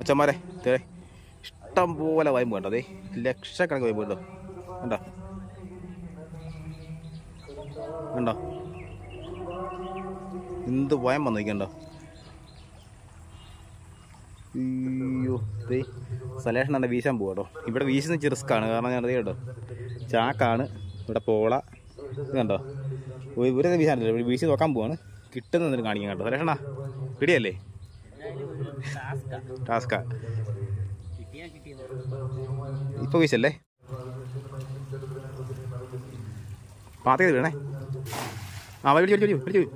അച്ഛന്മാരെ ഇഷ്ടം പോലെ വയമ്പ് കേട്ടോ. അതെ ലക്ഷക്കണക്ക് വയമ്പ് കേട്ടോ. കണ്ടോ കണ്ടോ എന്ത് വയം വന്നു നിൽക്കണ്ടോ. അയ്യോ ദേ സലേഷൻ തന്നെ വീശാൻ പോവാ കേട്ടോ. ഇവിടെ വീശുന്ന ഇച്ചിരി റിസ്ക്കാണ്. കാരണം ഞാൻ അറിയാം കേട്ടോ ചാക്കാണ് ഇവിടെ പോള ഇത് കണ്ടോ. ഇവരെ വീശാനില്ല, വീശി നോക്കാൻ പോവാണ്. കിട്ടുന്നതിന് കാണിക്കാൻ കേട്ടോ. സലേഷണ പിടിയല്ലേ ടാസ്കാ ഇപ്പൊ വീശല്ലേ പാത്തത് വീണേ. ആ പിടിച്ചു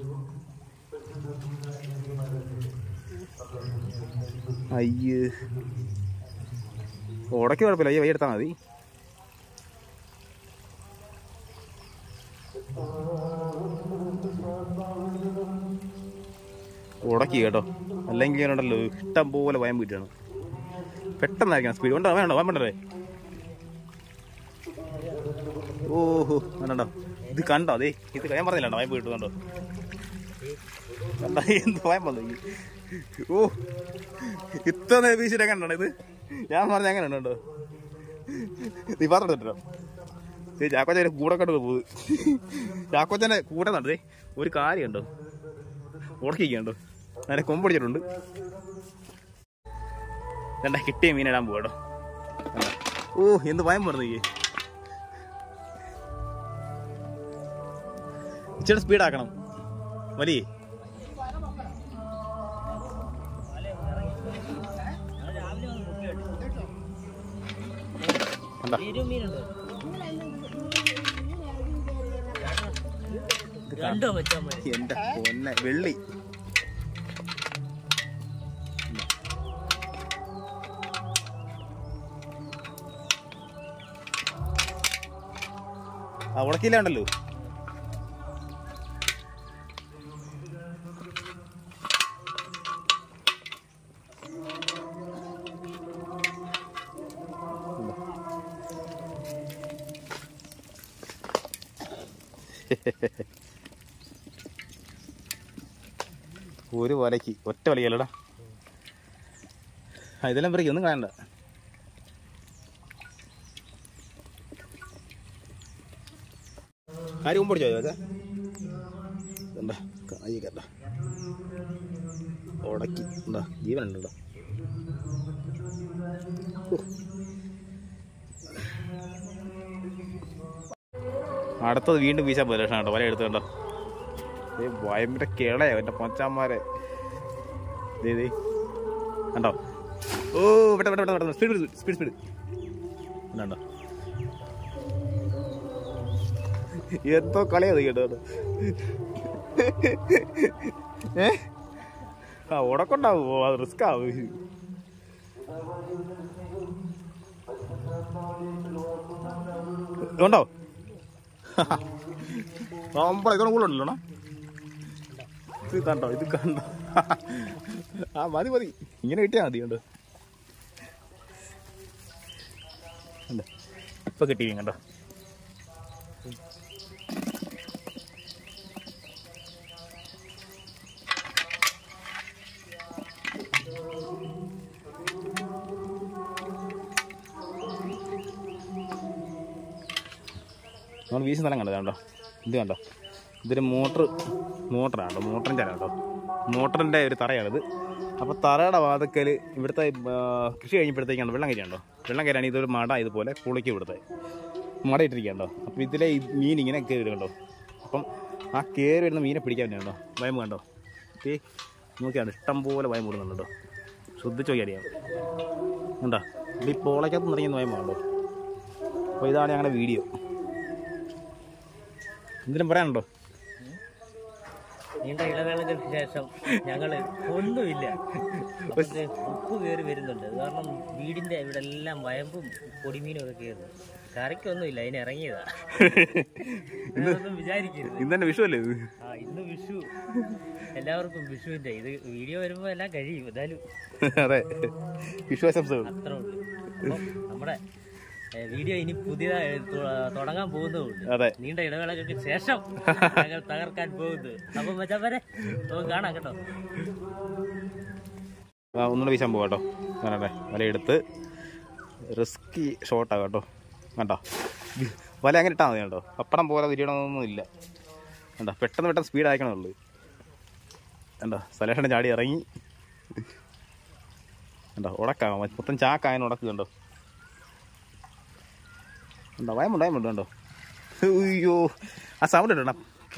അയ്യേ ഉടക്കി കുഴപ്പമില്ല. അയ്യോ വൈ എടുത്താൽ മതി. ഉടക്കി കേട്ടോ. അല്ലെങ്കിൽ ഞാനുണ്ടല്ലോ ഇഷ്ടം പോലെ വയം വീട്ടാണ്. പെട്ടെന്നായിരിക്കണം സ്പീഡ്. ഉണ്ടോ വേണ്ടോ വേണ്ടേ. ഓഹോ വേണ്ടോ ഇത് കണ്ടോ. അതെ ഇത് ഞാൻ പറഞ്ഞില്ലണ്ടോ വയം വീട്ടുന്നുണ്ടോ. കണ്ടോ എന്ത് വയം വന്നു. ഓ ഇത്ര വീശിട്ട് എങ്ങനെ ഇത് ഞാൻ പറഞ്ഞ എങ്ങനെ ഉണ്ടോ. നീ പറഞ്ഞിട്ടോ ചാക്കോച്ചൻ്റെ കൂടെ കണ്ടു പോകുന്നത്. ചാക്കോച്ചൻ്റെ കൂടെ നട്ടേ ഒരു കാര്യമുണ്ടോ ഉടക്കിക്കണ്ടോ. അതിനെ കൊമ്പടിച്ചിട്ടുണ്ട്. രണ്ടാ കിട്ടിയ മീനിടാൻ പോകട്ടോ. ഓ എന്ത് ഭയം പറഞ്ഞു. ഇച്ചിരി സ്പീഡാക്കണം വലിയ. എന്റെ പൊന്നെ വെള്ളി. ആ ഉടക്കില്ല ഉണ്ടല്ലോ. ഒരു വലയ്ക്ക് ഒറ്റ വലിയല്ലടാ. ഇതെല്ലാം പറയും ഒന്നും കാണണ്ട. ആരും മുമ്പ് പിടിച്ചോ അതെ കണ്ട കായ് കണ്ട ഉടക്കി എന്താ ജീവനുണ്ടോ. അടുത്തത് വീണ്ടും വീശാൻ പോലെ ലക്ഷണം കേട്ടോ. വല എടുത്ത് കണ്ടോ. വയമ്പിന്റെ കിളയോ എൻ്റെ പൊച്ചാന്മാരെ കണ്ടോ. ഓ പെട്ടെന്ന് സ്പീഡ് കണ്ടോ. എന്തോ കളിയത് കേട്ടോ. ആ ഉടക്കുണ്ടാവോ അത് റിസ്ക് ആവും. ഉണ്ടോ ഇതോടെ കൂടുതലുണ്ടല്ലോ. ഇത് കണ്ടോ ആ മതി ഇങ്ങനെ കിട്ടിയാൽ മതി. കണ്ടോ ഇപ്പൊ കിട്ടി കണ്ടോ. നമ്മൾ വീശുന്ന സ്ഥലം കണ്ടത് കണ്ടോ. ഇത് കണ്ടോ ഇതൊരു മോട്ടറാണ് മോട്ടറിൻ്റെ കേട്ടോ. മോട്ടറിൻ്റെ ഒരു തറയാണിത്. അപ്പോൾ തറയുടെ വാതക്കൽ ഇവിടുത്തെ കൃഷി കഴിഞ്ഞപ്പോഴത്തേക്കാണ് വെള്ളം കയറിയുണ്ടോ. വെള്ളം കയറിയാണ് ഇതൊരു മട ഇതുപോലെ കുളിക്ക് ഇവിടുത്തെ മട ഇട്ടിരിക്കുകയുണ്ടോ. അപ്പോൾ ഇതിലെ ഈ മീൻ ഇങ്ങനെ കയറി വരുന്നുണ്ടോ. അപ്പം ആ കയറി വരുന്ന മീനെ പിടിക്കാൻ വേണ്ടിയുണ്ടോ വയം കണ്ടോ. നോക്കിയാണ് ഇഷ്ടം പോലെ വയം കൂടുന്നുണ്ടോ. ശ്രദ്ധിച്ച് നോക്കി അറിയാം കണ്ടോ. ഇത് ഈ പോളയ്ക്കകത്ത് നിറയുന്ന വയം വേണ്ടോ. അപ്പോൾ ഇതാണ് ഞങ്ങളുടെ വീഡിയോ. എന്തിനും പറയാനുണ്ടോ. നീണ്ട ഇടവേളകൾക്ക് ശേഷം ഞങ്ങൾ ഒന്നുമില്ല ഉപ്പ് കയറി വരുന്നുണ്ട്. കാരണം വീടിൻ്റെ ഇവിടെ എല്ലാം വയമ്പും പൊടിമീനും ഒക്കെ കയറുന്നു. കറിക്കൊന്നുമില്ല അതിന് ഇറങ്ങിയതാ. ഒന്നും വിചാരിക്കരുത്. ഇന്ന് തന്നെ വിഷു അല്ലേ ഇത്. ആ ഇന്ന് വിഷു. എല്ലാവർക്കും വിഷുവിൻ്റെ ഇത് വീഡിയോ വരുമ്പോൾ എല്ലാം കഴിയും. എന്തായാലും അതെ വിഷു ആശംസകൾ അത്രേ ഉള്ളൂ. നമ്മുടെ വീഡിയോ ഇനി പുതിയതായി തുടങ്ങാൻ പോകുന്നതുകൊണ്ട് നീണ്ട ഇടവേളകൾക്ക് ശേഷം ഞങ്ങൾ തകർക്കാൻ പോകുന്നത്. അപ്പം മച്ചാൻ വരെ കാണാം കേട്ടോ. ഒന്നുകൂടെ വീശാൻ പോകാം കേട്ടോ. അങ്ങനെ വലയെടുത്ത് റിസ്കി ഷോട്ടാണ് കേട്ടോ. കണ്ടോ വല അങ്ങനെ ഇട്ടാൽ മതി കേട്ടോ. പപ്പടം പോലെ തിരിയണമെന്നൊന്നും ഇല്ല. കണ്ടോ പെട്ടെന്ന് സ്പീഡ് അയക്കണമുള്ളൂ. കണ്ടോ സലേഷൻ്റെ ചാടി ഇറങ്ങി. കണ്ടോ ഉടക്കാം മൊത്തം ചാക്കായതിന് ഉടക്ക്. കണ്ടോ കണ്ടോ വയമുണ്ട് കണ്ടോ. അയ്യോ ആ സൗണ്ട് ഇട്ടോ.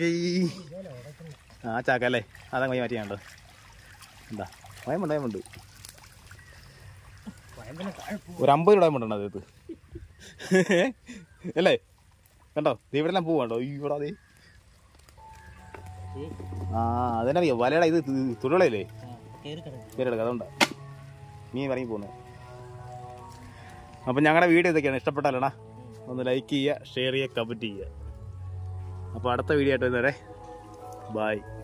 ആ ചാക്കല്ലേ അതാ കൈ മാറ്റിയാണ്ടോ. എന്താ വയമുണ്ട് ഒരു 50 രൂപ വയമുണ്ടോ അതത് അല്ലേ. കണ്ടോ ഇവിടെ എല്ലാം പോവാണ്ടോ. ഇവിടെ അതേ അതിനറിയോ വലയുടെ ഇത് തുരുളയില്ലേ കയറിയെടുക്കുക. അതുകൊണ്ടാ മീൻ ഇറങ്ങി പോകുന്നത്. അപ്പം ഞങ്ങളുടെ വീഡിയോ ഇതൊക്കെയാണ്. ഇഷ്ടപ്പെട്ടാലടാ ഒന്ന് ലൈക്ക് ചെയ്യുക, ഷെയർ ചെയ്യുക, കമൻറ്റ് ചെയ്യുക. അപ്പോൾ അടുത്ത വീഡിയോ ആയിട്ട് വരുന്നവരെ ബൈ.